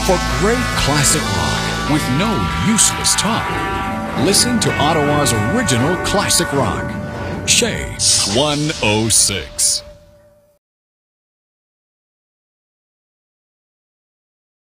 For great classic rock with no useless talk, listen to Ottawa's original classic rock, Shea 106.